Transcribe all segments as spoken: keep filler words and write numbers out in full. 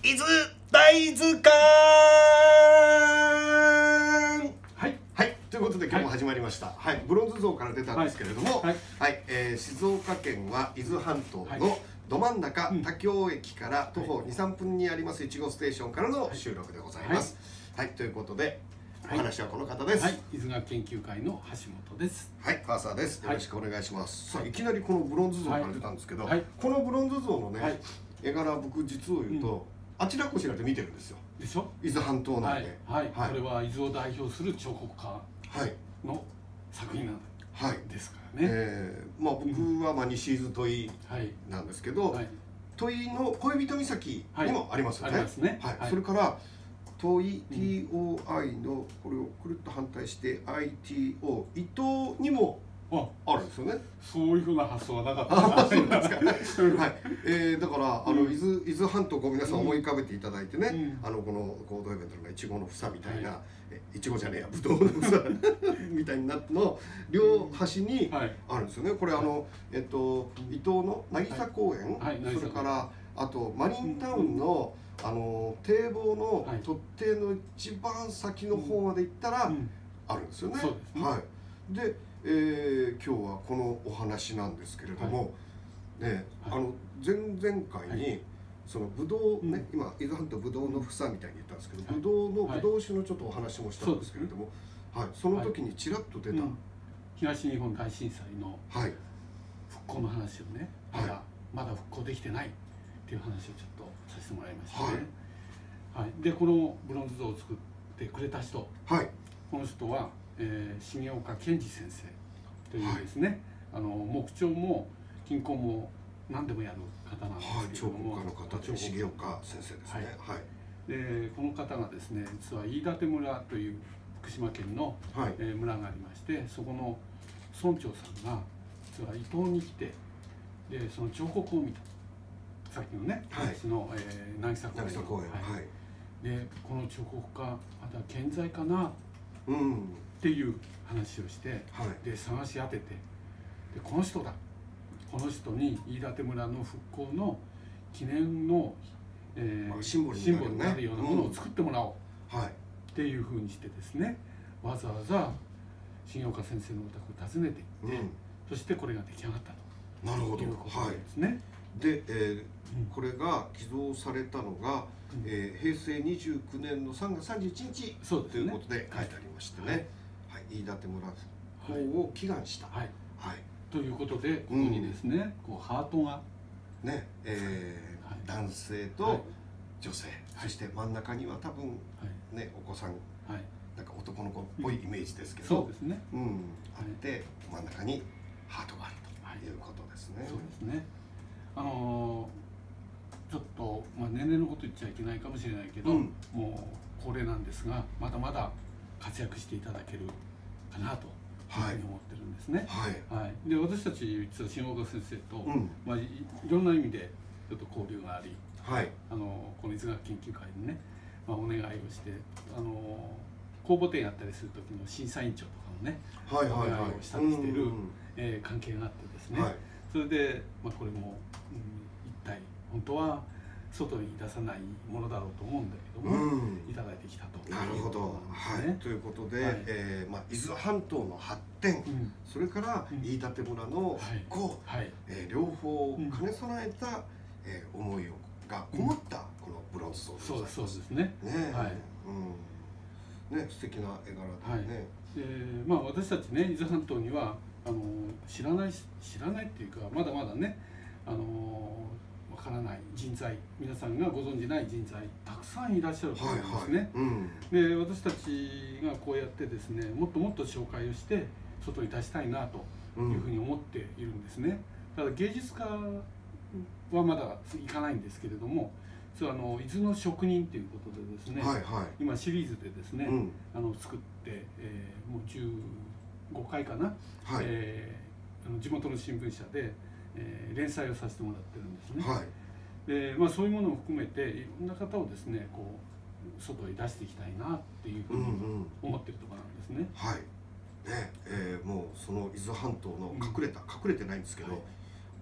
伊豆大図鑑。はいはい、ということで今日も始まりました。はい、はい、ブロンズ像から出たんですけれども、はい、はい、えー、静岡県は伊豆半島のど真ん中、田京駅から徒歩に、さんぷんにありますいち号ステーションからの収録でございます。はい、はい、ということでお話はこの方です。 はい、伊豆学研究会の橋本です。 はい、ファーサーです。よろしくお願いします。さあ、いきなりこのブロンズ像から出たんですけど、このブロンズ像のね、絵柄、僕実を言うとあちらこちらで見てるんですよ。 でしょ？ 伊豆半島内で。 はい、これは伊豆を代表する彫刻家の作品なんですからね。 ええ、まあ僕はまあ西伊豆土井なんですけど、土井の恋人岬にもありますよね。 ありますね。 はい。それから土井 ティーオーアイ のこれをくるっと反対して アイティーオー 伊東にもあるんですよね。 そういうふうな発想はなかった。 あ、そうなんですか。はい。ええ、だからあの伊豆伊豆半島を皆さん思い浮かべていただいてね、あのこの合同イベントのいちごの房みたいな、いちごじゃねえや、ぶどうの房みたいになっての両端にあるんですよね。これあのえっと伊東の渚公園、それからあとマリンタウンのあの堤防の突堤の一番先の方まで行ったらあるんですよね。はい。で、えー、今日はこのお話なんですけれども、ね、あの前々回にそのブドウね、今伊豆半島ブドウの房みたいに言ったんですけど、ブドウのブドウ酒のちょっとお話もしたんですけれども、はい、その時にちらっと出た東日本大震災の復興の話をね、まだまだ復興できてないっていう話をちょっとさせてもらいましたね。はい。でこのブロンズ像を作ってくれた人、はい、この人は、えー、重岡健二先生というですね、はい、あの木彫も金工も何でもやる方なんですけども、 はい、彫刻家の方で重岡先生ですね。はい。 でこの方がですね、実は飯舘村という福島県の、はい、えー、村がありまして、そこの村長さんが実は伊東に来て、でその彫刻を見た。さっきのね、私の渚公園。でこの彫刻家まだ健在かなっていう話をして、で探し当てて、でこの人だ、この人に飯舘村の復興の記念の、えー、シンボルになるようなものを作ってもらおうっていうふうにしてですね、わざわざ重岡先生のお宅を訪ねていって、うん、そしてこれが出来上がったと。 なるほど。 いうことですね。 で、えーうん、これが寄贈されたのが、うん、えー、へいせいにじゅうきゅうねんのさんがつさんじゅういちにちということで書いてありましてね、はい、飯舘村復興を祈願した。はいはい、ということでここにですね、うん、こうハートがね、えーはい、男性と女性、はい、そして真ん中には多分、はいね、お子さん、はい、なんか男の子っぽいイメージですけど、 そうですね、 うん、あって真ん中にハートがあるということですね。 そうですね。あのー、ちょっと、まあ、年齢のこと言っちゃいけないかもしれないけど、うん、もう高齢なんですがまだまだ活躍していただけるかなというふうに思ってるんですね。はいはい、で私たち実は重岡先生と、うん、まあ、い, いろんな意味でちょっと交流があり、はい、あのこの伊豆学研究会にね、まあ、お願いをしてあの公募展やったりする時の審査委員長とかのね、はいはいはい、お願いをしたりしている、えー、関係があってですね、はい、それで、まあ、これも、うん、一体本当は外に出さないものだろうと思うんだけども、うん、いただいてきたと。 なるほど。はい。ということで、はい、えー、まあ伊豆半島の発展、うん、それから飯舘村の復興、はい、えー、両方兼ね備えた、うん、えー、思いをがこもったこのブロンズ像でございます。 そうですね。ね、はい。 うん、ね、素敵な絵柄でね。はい、 えー、まあ私たちね、伊豆半島にはあの知らない知らないっていうかまだまだね、あのわからない人材、皆さんがご存じない人材たくさんいらっしゃると思うんですね。はいはい、うん、で私たちがこうやってですね、もっともっと紹介をして外に出したいなというふうに思っているんですね。ただ芸術家はまだいかないんですけれども、実はあの伊豆の職人ということでですね、はいはい、今シリーズでですね、うん、あの作って、えー、もうじゅうごかいかな、はい、えー、あの地元の新聞社で、えー、連載をさせてもらってるんですね。はい、でまあ、そういうものを含めていろんな方をですねこう外へ出していきたいなっていうふうに思ってるところなんですね。うんうん、 はいね、えー、もうその伊豆半島の隠れた、うん、隠れてないんですけど、はい、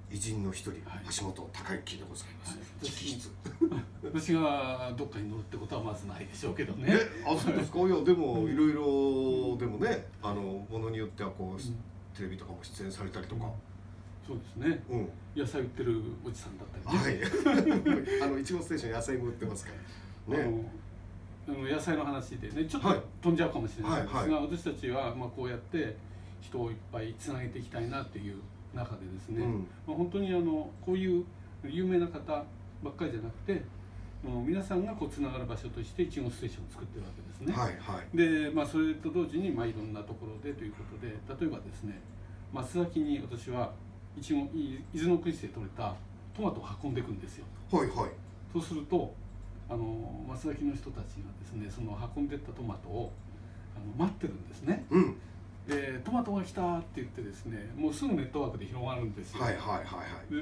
偉人の一人、 はい、 橋本孝之でございます。 はい、私がどっかに乗るってことはまずないでしょうけどね。 あ、そうですか。いやでもいろいろでもね、あのものによってはこう、うん、テレビとかも出演されたりとか。うん、 そうですね。うん、野菜売ってるおじさんだったりね。 はい。あのいちごステーション野菜も売ってますからね。 あの野菜の話でね、ちょっと飛んじゃうかもしれないですが、はいはい、私たちはまあこうやって人をいっぱいつなげていきたいなっていう中でですね、うん、まあ本当にあのこういう有名な方ばっかりじゃなくて、皆さんがこうつながる場所としていちごステーションを作ってるわけですね。 はいはい、 で、まあ、それと同時にまあいろんなところでということで、例えばですね、松崎に私はいちご伊豆の国市で採れたトマトを運んでいくんですよ。 はいはい、 そうするとあの松崎の人たちがですね、その運んでったトマトをあの待ってるんですね。うん、でトマトが来たって言ってですね、もうすぐネットワークで広がるんですよ。 はいはいはいはい。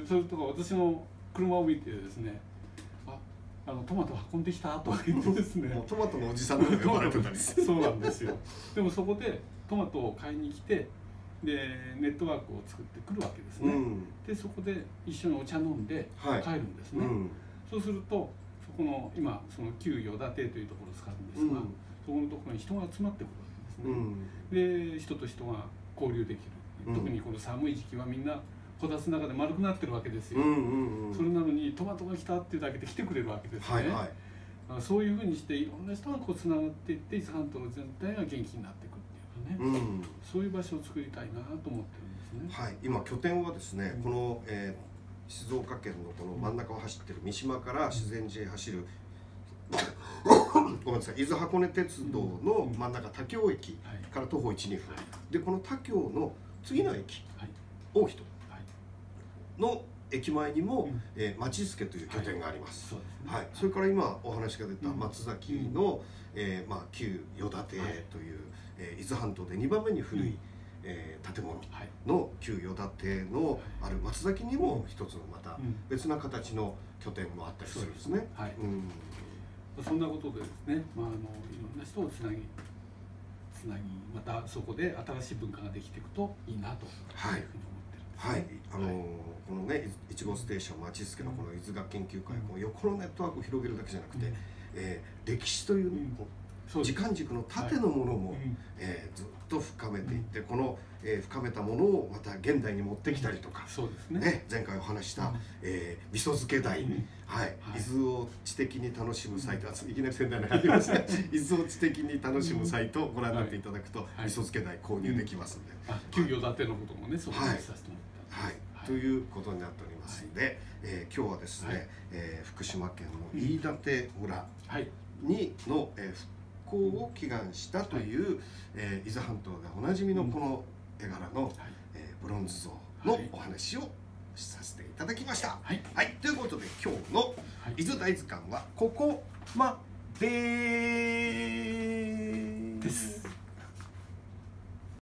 でそれとか私の車を見てですね、ああのトマト運んできたとか言ってですね、 もうトマトのおじさんと呼ばれてたりする。 そうなんですよ。でもそこでトマトを買いに来て、でネットワークを作ってくるわけですね。うん、でそこで一緒にお茶飲んで帰るんですね。はい、うん、そうするとそこの今その旧与田邸というところを使うんですが、うん、そこのところに人が集まってくるわけですね。うん、で人と人が交流できる。特にこの寒い時期はみんなこたつの中で丸くなってるわけですよ。それなのにトマトが来たっていうだけで来てくれるわけですね。はいはい、そういうふうにしていろんな人がこうつながっていって伊豆半島の全体が元気になっていくっていうかね、うん、そういう場所を作りたいなと思ってるんですね。 はい、今拠点はですね、うん、この、えー、静岡県のこの真ん中を走ってる三島から修善寺へ走る、うん、ごめんなさい、伊豆箱根鉄道の真ん中田京駅から徒歩いち、にふん、はい、でこの田京の次の駅、はい、大人の駅前にも、うん、えー、町助という拠点があります。はい、 そ, はい、それから今お話が出た松崎の、うん、えー、まあ、旧与田邸という、はい、えー、伊豆半島でにばんめに古い、うん、えー、建物の旧与田邸のある松崎にも一つのまた別な形の拠点もあったりするんですね。 はい、うん、そんなことでですね、まあ、あのいろんな人をつなぎつなぎまたそこで新しい文化ができていくといいなというふうに思ってるんですね。 はい、あのーはい、このねいちごステーション町助のこの伊豆学研究会、うん、この横のネットワークを広げるだけじゃなくて、うん、えー、歴史という、ね、うん、時間軸の縦のものも、はい、えー、ずっと深めていって、うん、この、えー、深めたものをまた現代に持ってきたりとか、 そうですね、 ね、前回お話した、うん、えー、味噌漬け台、うん、はい、はい、伊豆を知的に楽しむサイト、いきなり仙台に入ってますね伊豆を知的に楽しむサイトをご覧になっていただくと、はい、味噌漬け台購入できますんで、 うん、旧与田邸のこともねそこにさせてもらって、 はいはい、ということになっておりますので、はい、えー、今日はですね、はい、えー、福島県の飯舘村にの、えー、復興を祈願したという、はい、えー、伊豆半島でおなじみのこの絵柄の、はい、えー、ブロンズ像のお話をさせていただきました。はい、はい、ということで今日の伊豆大図鑑はここまでです。